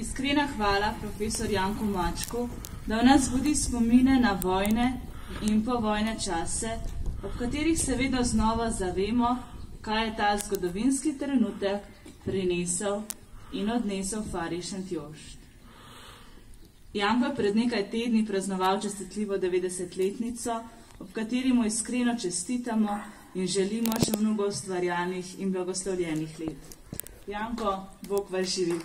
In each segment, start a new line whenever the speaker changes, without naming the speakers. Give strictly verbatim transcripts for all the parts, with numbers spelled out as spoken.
Iskrena hvala profesor Janku Mačku, da v nas budi spomine na vojne in povojne čase, ob katerih se vedno znova zavemo, kaj je ta zgodovinski trenutek prinesel in odnesel Fari Šentjošt. Janko je pred nekaj tedni praznoval častitljivo devetdesetletnico, ob kateri mu iskreno čestitamo in želimo še mnogo ustvarjalnih in blagoslovljenih let. Janko, Bog vas živi.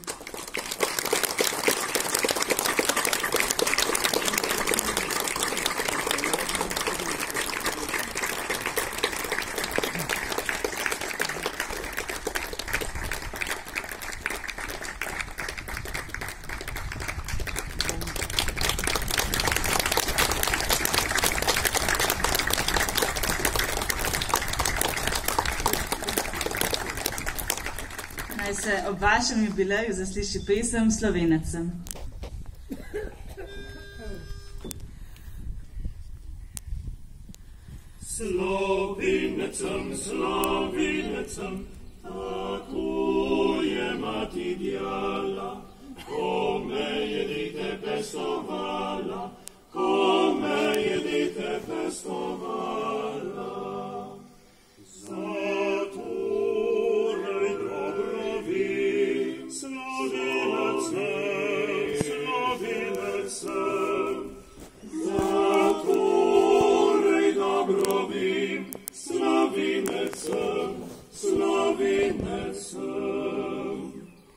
Se ob vašem jubileju zasliši pesem Slovenecem.
Slovenecem, Slovenecem, tako je mati djala, ko me je dete pestovala, ko me je dete pestovala. Zato Zatorej dobro vim, Slovenecem, Slovenecem.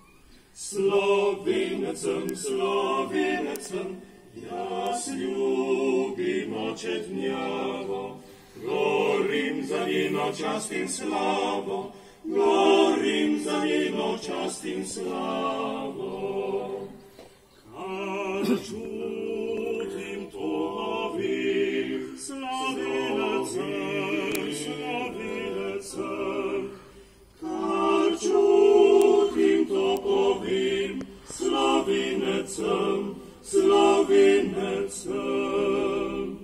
Slovenecem, Slovenecem, jaz ljubim očetnjavo, gorim za njeno čast in slavo, gorim za njeno čast in slavo. Kar čutim, to vim, Slovenecem, Slovenecem. Kar čutim, to povim, Slovenecem, Slovenecem.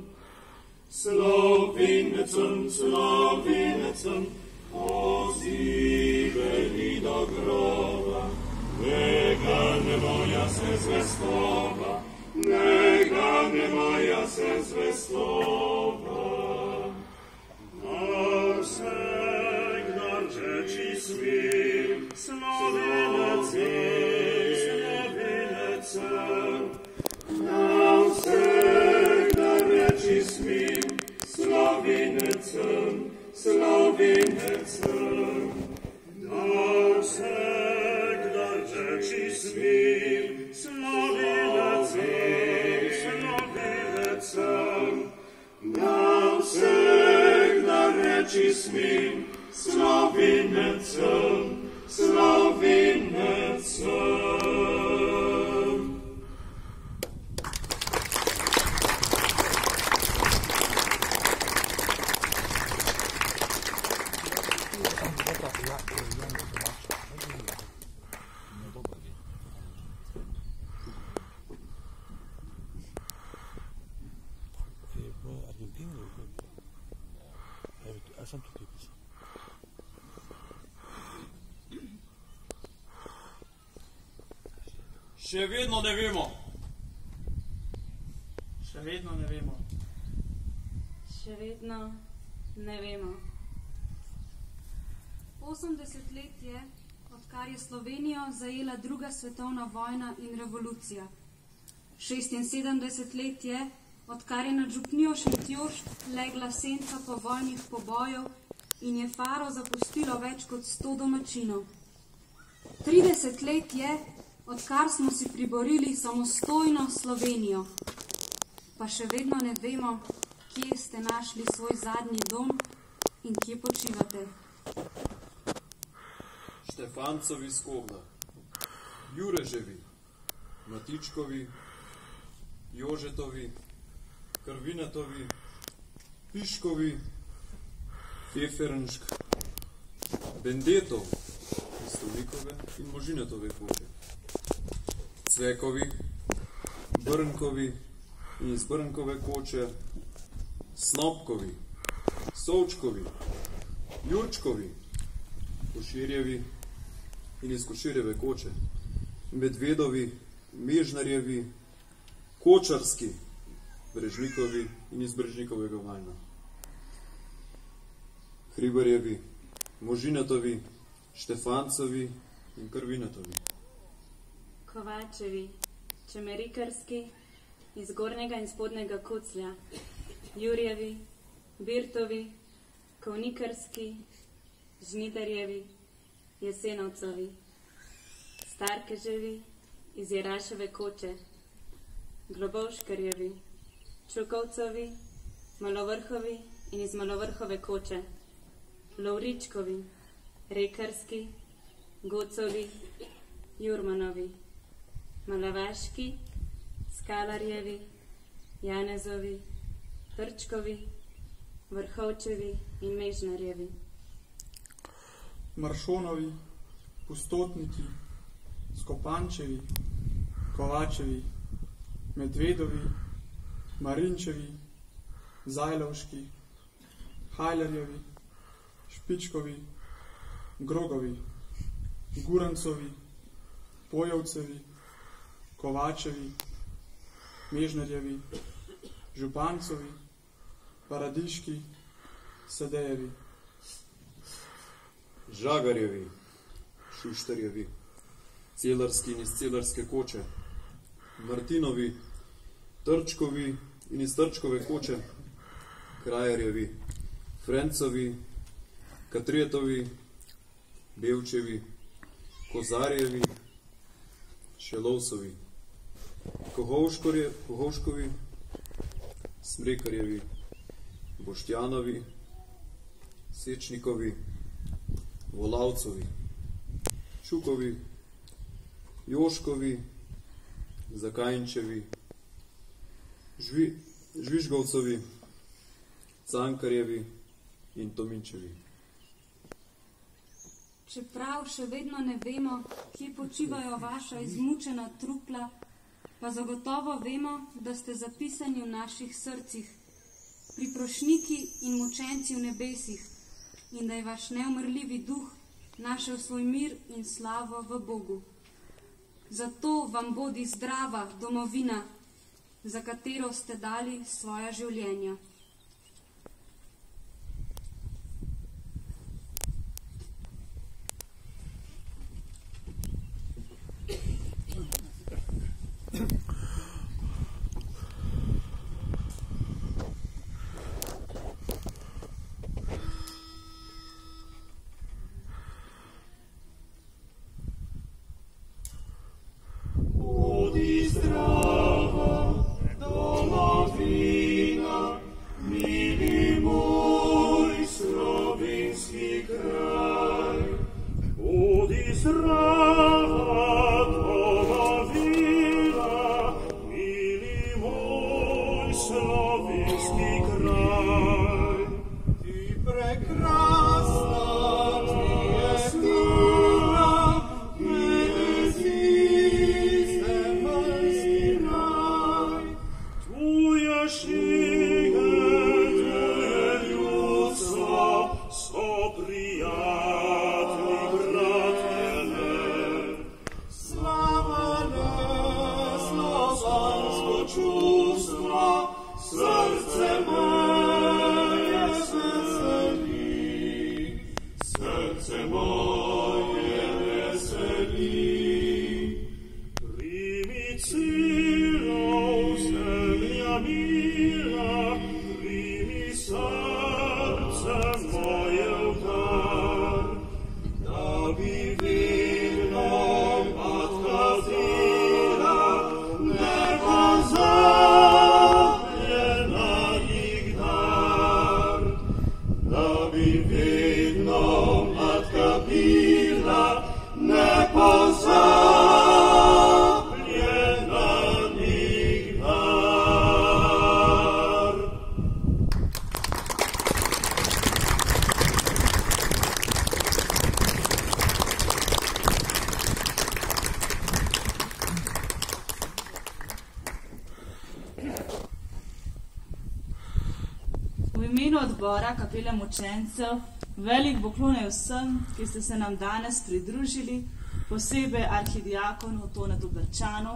Slovenecem, Slovenecem, poziveni do groba, nega ne moja se zvestova, nega ne moja se zvestova. Na vseh dar reči svim, Slovenecem, Slovenecem. Na vseh dar reči svim, Slovenecem, Slovenecem. Na vseh dar reči svim, Slovenecem, Slovenecem. Na vseh dar reči svim, Slovenecem, Slovenecem.
Še vedno ne vemo.
Še vedno ne vemo.
Še vedno ne vemo. osemdeset let je, odkar je Slovenijo zajela druga svetovna vojna in revolucija. šestinsedemdeset let je, odkar je nad župnijo Šentjošt legla senca povojnih pobojev in je Faro zapustilo več kot sto domačinov. trideset let je, odkar smo si priborili samostojno Slovenijo, pa še vedno ne vemo, kje ste našli svoj zadnji dom in kje počivate.
Štefancovi z Kobna, Jureževi, Matičkovi, Jožetovi, Krvinatovi, Piškovi, Fefernšk, Bendetov, Stolikove in Možinatove koče, Cvekovi, Brnkovi in iz Brnkove koče, Snopkovi, Sovčkovi, Jurčkovi, Koširjevi in iz Koširjeve koče, Medvedovi Mežnarjevi, Kočarski, Brežnikovi in iz Brežnikovega Vajna, Hribarjevi, Možinatovi, Štefancovi in Krvinatovi,
Kovačevi, Čemerikarski, iz Gornjega in Spodnjega Kuclja, Jurjevi, Birtovi, Kovnikarski, Žnidarjevi, Jesenovcovi, Starkeževi, iz Jeraševe Koče, Globovškarjevi, Čukovcovi, Malovrhovi in iz Malovrhove Koče, Lovričkovi, Rekarski, Gocovi, Jurmanovi, Malavaški, Skalarjevi, Janezovi, Trčkovi, Vrhovčevi in Mežnarjevi,
Maršonovi, Pustotniki, Skopančevi, Kovačevi, Medvedovi, Marinčevi, Zajlovški, Hajlerjevi, Špičkovi, Grogovi, Gurancovi, Pojovcevi, Kovačevi, Mežnarjevi, Župancovi, Paradiški, Sedejevi,
Žagarjevi, Šuštarjevi, Celarski in iz Celarske Koče, Martinovi, Trčkovi in iz Trčkove Koče, Krajerjevi, Frencovi, Katretovi, Belčevi, Kozarjevi, Šelovsovi, Kohovškovi, Smrekarjevi, Boštjanovi, Sečnikovi, Volavcovi, Čukovi, Joškovi, Zakajnčevi, Žvi, Žvižgovcovi, Cankarjevi in Tominčevi.
Čeprav še vedno ne vemo, kje počivajo vaša izmučena trupla, pa zagotovo vemo, da ste zapisani v naših srcih, priprošniki in mučenci v nebesih, in da je vaš neumrljivi duh našel svoj mir in slavo v Bogu. Zato vam bodi zdrava domovina, za katero ste dali svoja življenja.
Odbora kapele mučencev, velik poklon vsem, ki ste se nam danes pridružili, posebej arhidiakonu Tonetu Brčanu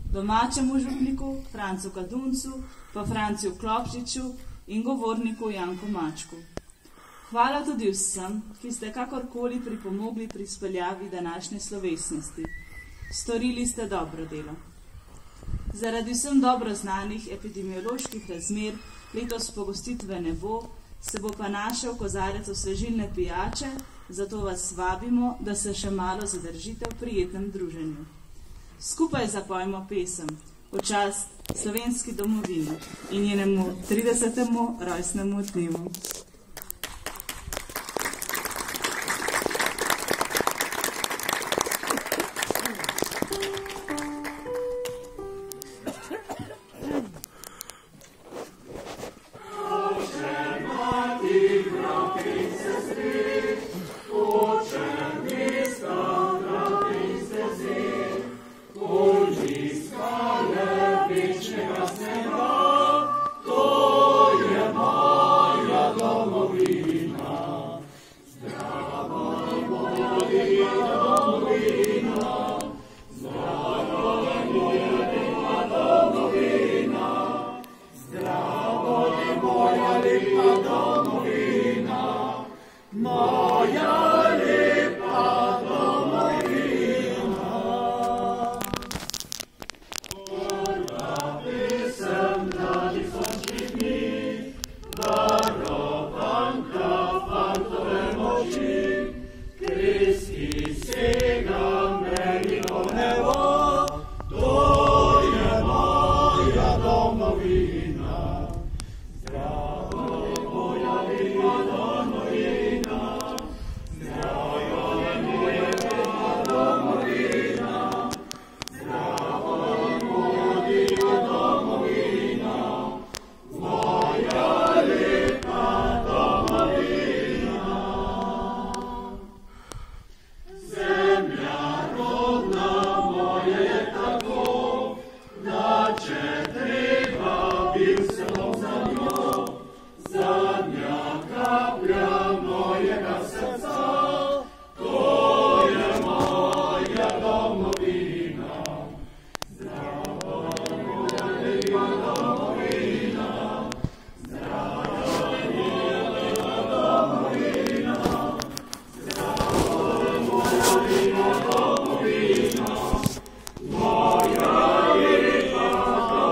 domačemu župniku Francu Kaduncu, pa Franciju Klopčiču in govorniku Janku Mačku. Hvala tudi vsem, ki ste kakorkoli pripomogli pri speljavi današnje slovesnosti. Storili ste dobro delo. Zaradi vsem dobro znanih epidemioloških razmer letos pogostitve ne bo, se bo pa našel kozarec osvežilne pijače, zato vas vabimo, da se še malo zadržite v prijetnem druženju. Skupaj zapojmo pesem v čast slovenski domovini in njenemu tridesetemu rojstnemu dnevu.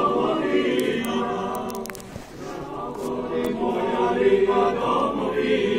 Domovina,